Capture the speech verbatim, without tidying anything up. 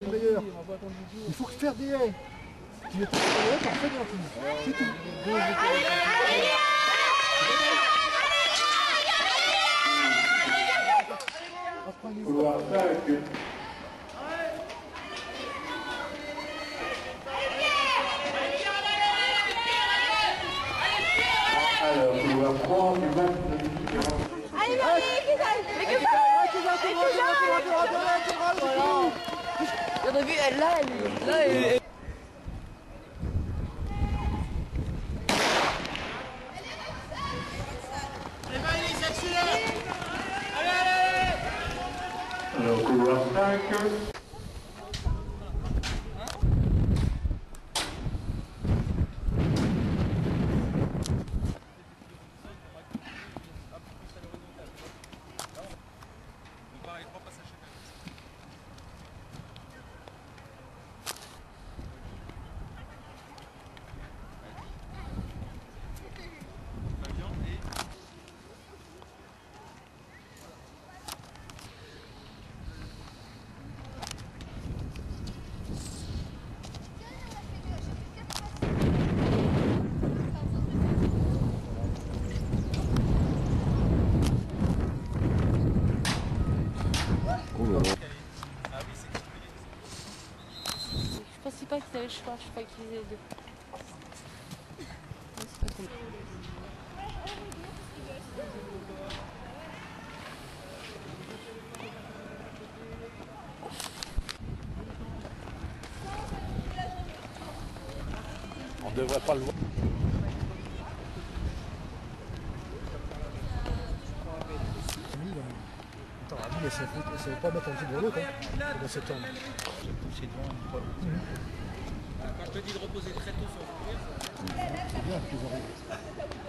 Meilleur. Il faut faire des haies. Tu mets tes haies, t'en fais bien plus. C'est tout. Couloir cinq. Alors, couloir trois, du match de différence. Allez, Marie, qui ça? Mais que ça? On a vu, elle là, elle là, elle. Alors, couloir cinq. Je pensais pas qu'ils avaient le choix, je croyais qu'ils avaient les deux. C'est pas cool. On devrait pas le voir. Attends, Ravi, elle ne savait pas mettre un pied devant l'autre, hein, dans septembre. C'est devant, pas Mmh. Quand je te dis de reposer très tôt sur le courir, C'est bien qu'ils arrivent.